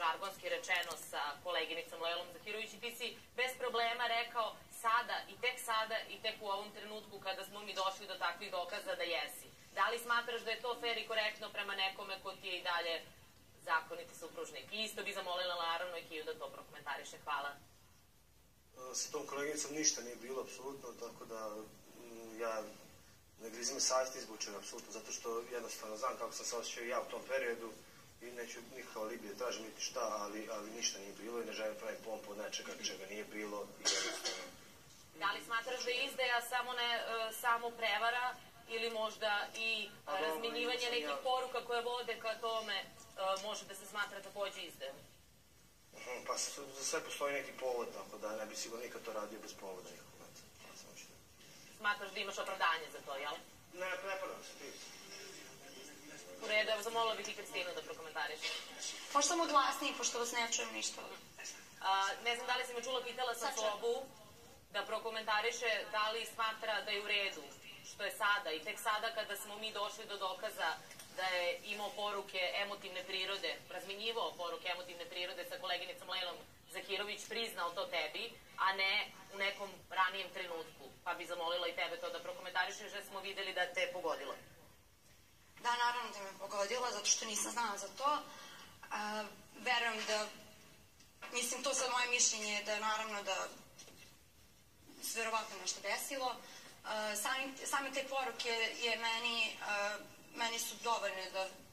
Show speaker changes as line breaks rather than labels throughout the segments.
žargonski rečeno sa koleginicom Lejlom Zahirović i ti si bez problema rekao sada i tek u ovom trenutku kada smo mi došli do takvih dokaza da jesi. Da li smatraš da je to fair i korektno prema nekome ko ti je i dalje zakoniti supružnik? I isto bi zamolila naravno i Kiju da to prokomentariše. Hvala.
Sa tom koleginicom ništa nije bilo, apsolutno, tako da ja ne grizim savjest izbučen, apsolutno, zato što jednostavno znam kako sam se osjećao ja u tom periodu i neću nikakav alibi da tražim niti šta, ali ništa nije bilo i ne želim praviti pompu od nečega čega nije bilo i jednostavno.
Da li smatraš da je izdaja samo prevara ili možda i razminjivanje nekih poruka koje vode ka tome može da se smatra takođe izdajom?
Pa za sve postoji neki povod, tako da ne bi sigurno nikad to radio bez povoda nikog.
Smatraš da imaš opravdanje za to, jel?
Ne padam se ti.
U redu, evo zamolila bih i Kristinu da prokomentariš.
Možda samo glasniji, pošto vas ne čujem ništa.
Ne znam da li si me čula, pitala sam Sobu da prokomentariše da li smatra da je u redu, što je sada i tek sada kada smo mi došli do dokaza da je imao poruke emotivne prirode, razminjivao poruke emotivne prirode sa koleginicom Lejlom Zahirović, priznao to tebi, a ne u nekom ranijem trenutku. Pa bi zamolila i tebe to da prokomentarišeš, jer smo videli da te je pogodilo.
Da, naravno da me pogodilo, zato što nisam znala za to. Verujem da, mislim, to sad moje mišljenje je da naravno da se verovatno nešto desilo. Same te poruke je meni su dovoljne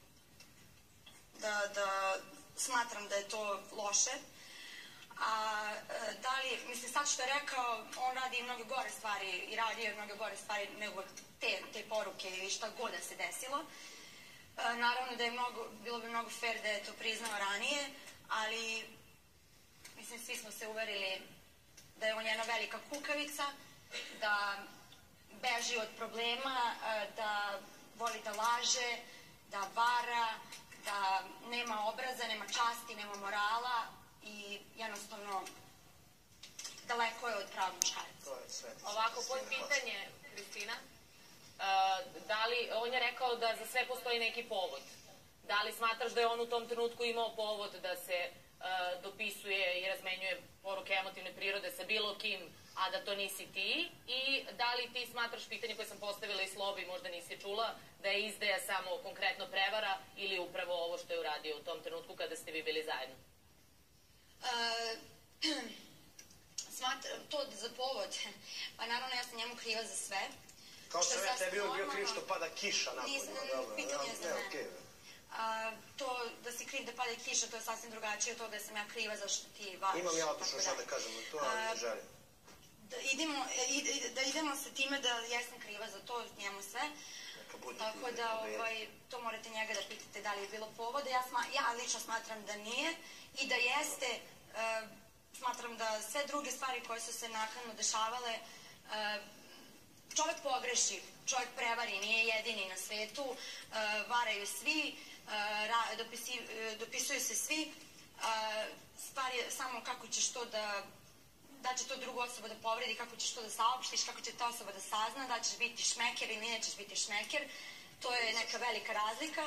da smatram da je to loše. A da li, mislim, sad što je rekao, on radi i mnogo gore stvari i radio je mnogo gore stvari nego te poruke ili šta god da se desilo. Naravno da je bilo bi mnogo fair da je to priznao ranije, ali mislim, svi smo se uverili da je on jedna velika kukavica, da beži od problema, da voli da laže, da vara, da nema obraza, nema časti, nema morala i jednostavno daleko je od pravog muškarca.
Ovako, pod pitanje, Kristina, on je rekao da za sve postoji neki povod. Da li smatraš da je on u tom trenutku imao povod da se dopisuje i razmenjuje poruke emotivne prirode sa bilo kim, a da to nisi ti? I da li ti smatraš, pitanje koje sam postavila i Slobi, možda nisi čula, da je izdaja samo konkretno prevara ili upravo ovo što je uradio u tom trenutku kada ste vi bili zajedno?
Smatram to za povod, pa naravno ja sam njemu kriva za sve.
Kao što je tebi bio kriv što pada kiša napolje.
Pitanje je za mene. To da si kriv da pada kiša, to je sasvim drugačije od toga da sam ja kriva zašto ti variš.
Imam ja otično šta da kažem na to, ali ne želim.
Da idemo sa time da jesam kriva za to, njemu sve. Tako da to morate njega da pitate da li je bilo povoda. Ja lično smatram da nije i da jeste. Smatram da sve druge stvari koje su se naknadno dešavale, čovek pogreši, čovek prevari, nije jedini na svetu, varaju svi, dopisuju se svi, stvar je samo kako ćeš to da će to drugu osobu da povredi, kako ćeš to da saopštiš, kako će ta osoba da sazna, da ćeš biti šmeker ili nećeš biti šmeker, to je neka velika razlika.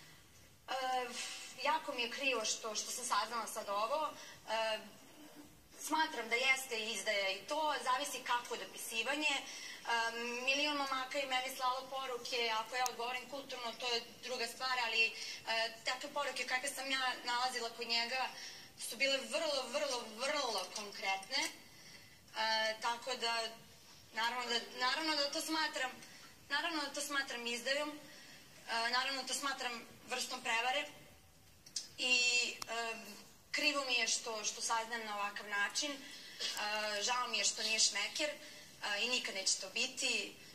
Jako mi je krivo što sam saznala sad ovo, smatram da jeste izdaja i to, zavisi kako je dopisivanje. Milion momaka i meni slalo poruke, ako ja odgovorim kulturno, to je druga stvar, ali takve poruke kakve sam ja nalazila kod njega su bile vrlo konkretne, tako da naravno da to smatram izdajom, naravno da to smatram vrstom prevare i krivo mi je što saznam na ovakav način, žao mi je što nije šmeker i nikad neće to biti.